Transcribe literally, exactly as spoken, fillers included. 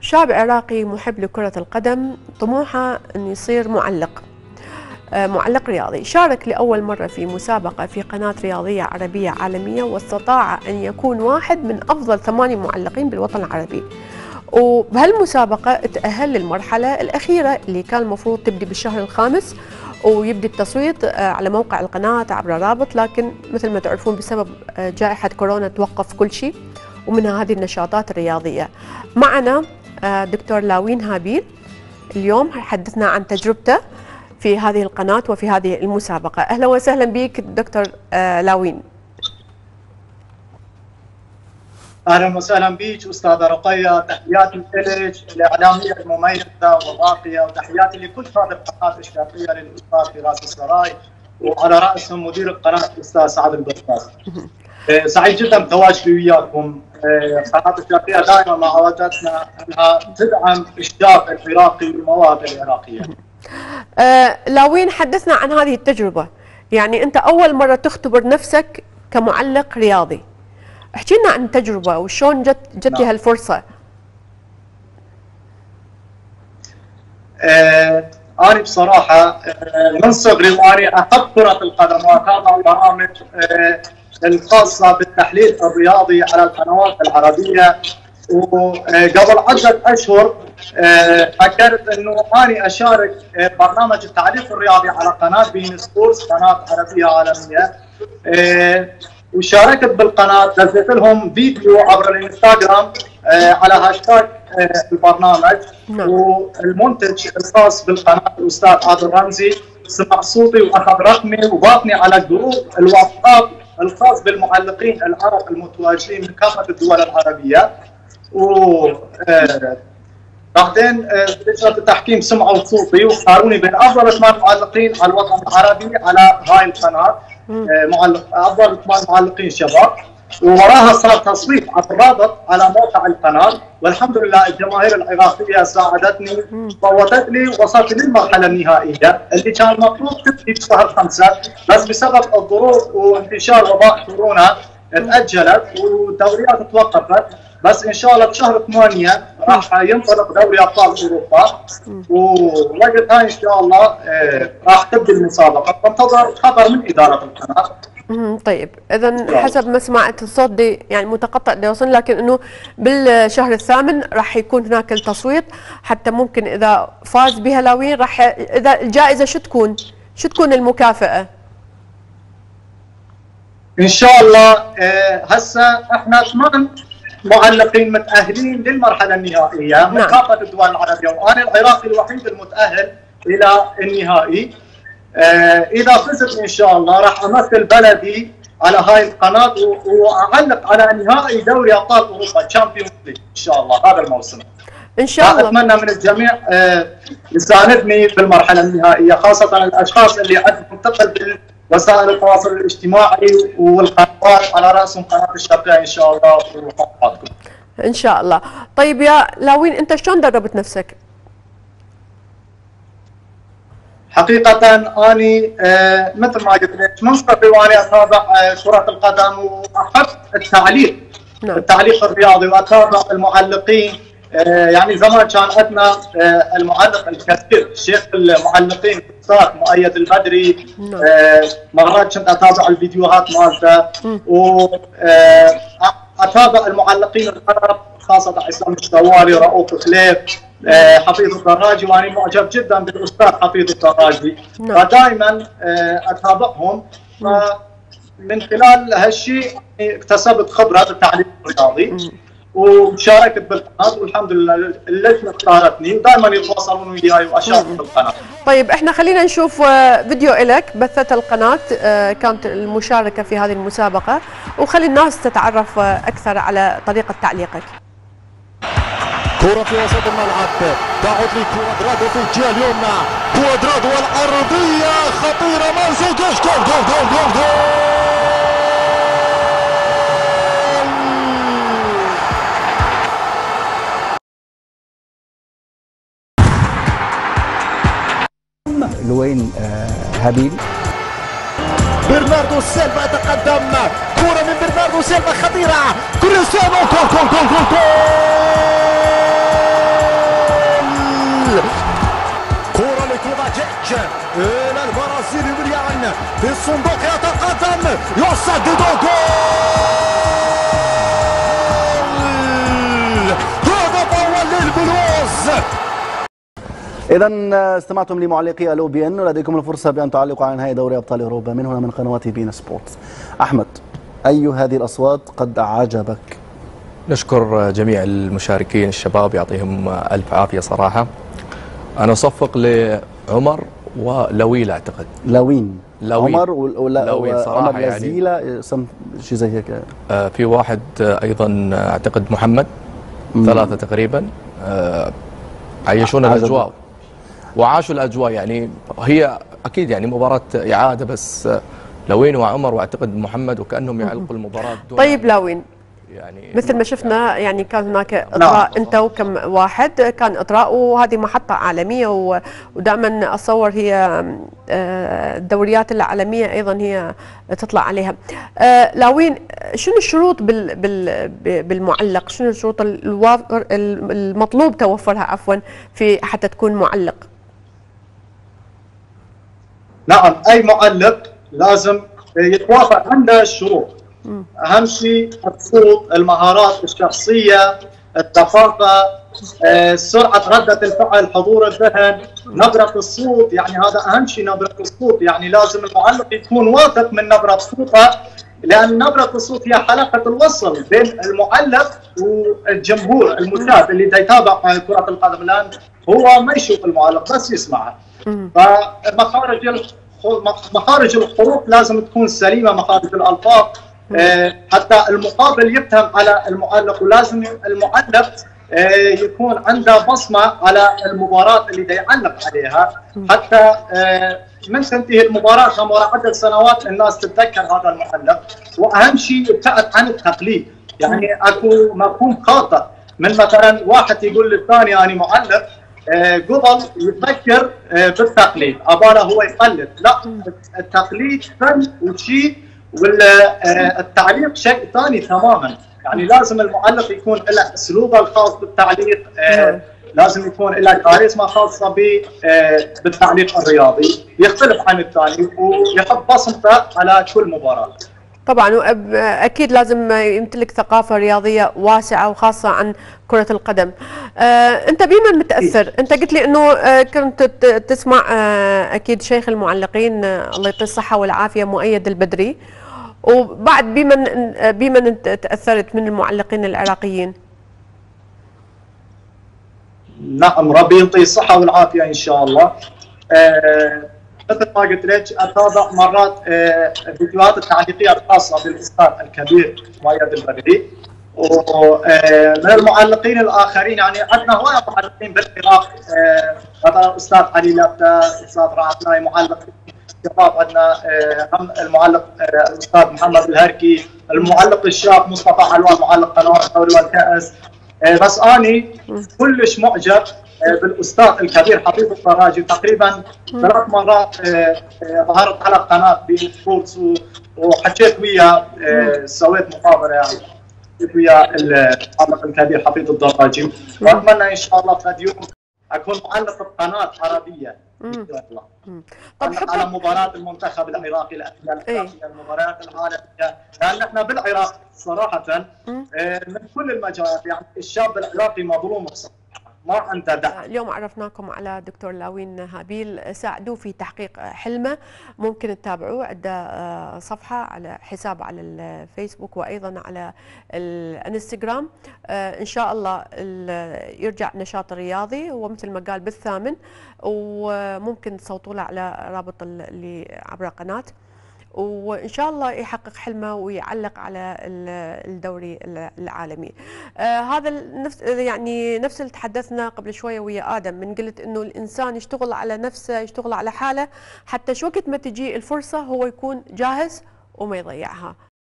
شاب عراقي محب لكرة القدم طموحه أن يصير معلق معلق رياضي. شارك لأول مرة في مسابقة في قناة رياضية عربية عالمية، واستطاع أن يكون واحد من أفضل ثمانية معلقين بالوطن العربي. وبهالمسابقة تأهل للمرحلة الأخيرة اللي كان المفروض تبدي بالشهر الخامس، ويبدي التصويت على موقع القناة عبر رابط، لكن مثل ما تعرفون بسبب جائحة كورونا توقف كل شيء، ومنها هذه النشاطات الرياضية. معنا دكتور لاوين هابيل اليوم حدثنا عن تجربته في هذه القناة وفي هذه المسابقة. أهلا وسهلا بك دكتور لاوين. اهلا وسهلا بك استاذه رقيه، تحياتي لك الاعلاميه المميزه والراقيه، وتحياتي لكل هذه القناه الاشرافيه للاستاذ فراس السراي، وعلى راسهم مدير القناه الاستاذ سعد البساس. سعيد جدا بتواجدي وياكم. قناه الاشرافيه دائما مع عودتنا انها تدعم الشاب العراقي والمواهب العراقيه. آه لاوين، حدثنا عن هذه التجربه، يعني انت اول مره تختبر نفسك كمعلق رياضي، احكي لنا عن التجربه وشون جت جت لي هالفرصه. آه انا بصراحه آه من صغري وانا احب كره القدم، واتابع البرامج آه الخاصه بالتحليل الرياضي على القنوات العربيه، وقبل عده اشهر فكرت انه اني اشارك برنامج التعليق الرياضي على قناه بين سبورتس، قناه عربيه عالميه، وشاركت بالقناه، نزلت لهم فيديو عبر الانستغرام على هاشتاج البرنامج، والمنتج الخاص بالقناه الاستاذ عادل رمزي سمع صوتي واخذ رقمي وباطني على جروب الواتساب الخاص بالمعلقين العرب المتواجدين من كافه الدول العربيه. و بعدين لجنه التحكيم سمعوا صوتي واختاروني بين افضل ثمان معلقين على الوطن العربي على هاي القناه، معلق افضل ثمان معلقين شباب، ووراها صار تصويت على الرابط على موقع القناه، والحمد لله الجماهير العراقيه ساعدتني، صوتت لي ووصلت للمرحله النهائيه اللي كان المفروض تبدي بشهر خمسه، بس بسبب الظروف وانتشار وباء كورونا تاجلت والدوريات توقفت، بس ان شاء الله بشهر ثمانية راح ينطلق دوري ابطال اوروبا، ووقتها ان شاء الله راح تبدي المسابقه، فانتظر خبر من اداره القناه. طيب اذا حسب ما سمعت الصوت دي يعني متقطع اللي وصل، لكن انه بالشهر الثامن راح يكون هناك التصويت، حتى ممكن اذا فاز بها لاوين راح، اذا الجائزه شو تكون؟ شو تكون المكافاه؟ ان شاء الله هسه احنا ثمان معلقين متأهلين للمرحلة النهائية من كافة الدول العربية، وأنا العراقي الوحيد المتأهل إلى النهائي. آه إذا فزت إن شاء الله راح أمثل بلدي على هاي القناة وأعلق على نهائي دوري أبطال أوروبا تشامبيونز ليج إن شاء الله هذا الموسم. إن شاء الله. أتمنى من الجميع آه يساندني في المرحلة النهائية، خاصة الأشخاص اللي عندهم ثقل وسائل التواصل الاجتماعي والقنوات، على راسهم قناه الشرقيه ان شاء الله وحلقاتكم. ان شاء الله. طيب يا لاوين، انت شلون دربت نفسك؟ حقيقه اني آه مثل ما قلت لك من صغري وانا اتابع آه كره القدم، واحب التعليق نعم. التعليق الرياضي، واتابع المعلقين. آه يعني زمان كان عندنا آه المعلق الكبير شيخ المعلقين الاستاذ مؤيد البدري، آه مرات كنت اتابع الفيديوهات مالته، واتابع المعلقين العرب خاصه عصام الشوالي، رؤوف خليف، آه حفيظ الدراجي، وانا معجب جدا بالاستاذ حفيظ الدراجي، فدائما آه اتابعهم. من خلال هالشيء اكتسبت خبره بالتعليم الرياضي، وشاركت بالقناه، والحمد لله اللجنه اختارتني، ودائما يتواصلون وياي واشارك بالقناه. طيب احنا خلينا نشوف فيديو لك بثت القناه، كانت المشاركه في هذه المسابقه، وخلي الناس تتعرف اكثر على طريقه تعليقك. كرة في وسط الملعب، تعود لكوادرادو في الجهه اليمنى، كوادرادو والارضيه خطيره، مانزوكيش، جول جول جول جول جول. لوين هابيل، برناردو سيلفا يتقدم، كرة من برناردو سيلفا خطيرة، كريستيانو، جول جول جول جول جول. في الصندوق يتقدم يسدد جول. هدف اول للبلوز. إذا استمعتم لمعلقي الأو بي إن، ولديكم الفرصة بأن تعلقوا على نهائي دوري أبطال أوروبا من هنا من قنوات بي إن سبورتس. أحمد، أي هذه الأصوات قد أعجبك؟ نشكر جميع المشاركين الشباب، يعطيهم ألف عافية صراحة. أنا أصفق لعمر ولويل أعتقد. لوين؟ لوين. عمر ولا لوين صراحة عمر لزيلة يعني. شيء زي هيك. آه في واحد أيضا أعتقد محمد. مم. ثلاثة تقريبا. آه عيشون الأجواء وعاشوا الأجواء. يعني هي أكيد يعني مباراة إعادة، بس لوين وعمر واعتقد محمد وكأنهم يعلقوا المباراة. طيب لوين، يعني مثل ما شفنا يعني كان هناك اطراء انت وكم واحد، كان اطراء وهذه محطه عالميه، ودائما اتصور هي الدوريات العالميه ايضا هي تطلع عليها. لاوين، شنو الشروط بالمعلق؟ شنو الشروط المطلوب توفرها عفوا في حتى تكون معلق؟ نعم، اي معلق لازم يتوافق عنده الشروط. اهم شيء الصوت، المهارات الشخصيه، الدقائق، سرعه رده الفعل، حضور الذهن، نبره الصوت. يعني هذا اهم شيء، نبره الصوت. يعني لازم المعلق يكون واثق من نبره صوته، لان نبره الصوت هي حلقه الوصل بين المعلق والجمهور المشاهد اللي يتابع كره القدم، لان هو ما يشوف المعلق بس يسمعه. فمخارج مخارج الحروف لازم تكون سليمه، مخارج الالفاظ، حتى المقابل يفهم على المعلق، ولازم المعلق يكون عنده بصمه على المباراه اللي دا يعلق عليها، حتى من تنتهي المباراه كمرة عدد سنوات الناس تتذكر هذا المعلق. واهم شيء ابتعد عن التقليد. يعني اكو مفهوم خاطئ من مثلا واحد يقول للثاني انا معلق، قبل يفكر بالتقليد، اباله هو يقلد. لا، التقليد فن وشيء، والتعليق شيء ثاني تماما. يعني لازم المعلق يكون له اسلوبه الخاص بالتعليق، آه لازم يكون له كاريزما خاصه بالتعليق الرياضي، يختلف عن الثاني ويحط بصمته على كل مباراه. طبعا اكيد لازم يمتلك ثقافه رياضيه واسعه وخاصه عن كره القدم. آه، انت بمن متاثر؟ انت قلت لي انه آه كنت تسمع آه اكيد شيخ المعلقين آه الله يعطيه الصحه والعافيه مؤيد البدري، وبعد بمن بمن تاثرت من المعلقين العراقيين؟ نعم، ربي يعطيه الصحه والعافيه ان شاء الله. آه مثل ما قلت لك، اتابع مرات آه فيديوهات التعليقيه الخاصه بالاستاذ الكبير مؤيد البدري، ومن المعلقين الاخرين يعني عندنا هوايه معلقين بالعراق، مثلا آه استاذ علي لبته، استاذ رعد ناي، معلق شباب عندنا هم آه المعلق آه الاستاذ محمد الهركي، المعلق الشاب مصطفى علوان معلق قناه الدوري والكاس. آه بس اني كلش معجب بالاستاذ الكبير حفيظ الطراجي. تقريبا ثلاث مرات ظهرت على قناه بي إن سبورتس وحكيت وياه، سويت مقابله يعني ويا المعلق الكبير حفيظ الطراجي، واتمنى ان شاء الله في يوم اكون معلق بقناه عربيه ان شاء الله. طب على مباراه المنتخب العراقي الاخيره، المباريات العالميه، لان احنا بالعراق صراحه من كل المجالات يعني الشاب العراقي مظلوم بصراحه، ما عنده دعم. اليوم عرفناكم على دكتور لاوين هابيل، ساعدوه في تحقيق حلمه. ممكن تتابعوه، عنده صفحه على حساب على الفيسبوك وايضا على الانستغرام. ان شاء الله يرجع نشاط رياضي، ومثل ما قال بالثامن، وممكن تصوتوا له على رابط اللي عبر قناه، وان شاء الله يحقق حلمه ويعلق على الدوري العالمي. آه هذا نفس يعني نفس اللي تحدثنا قبل شويه ويا ادم، من قلت انه الانسان يشتغل على نفسه، يشتغل على حاله، حتى شو وقت ما تجي الفرصه هو يكون جاهز وما يضيعها.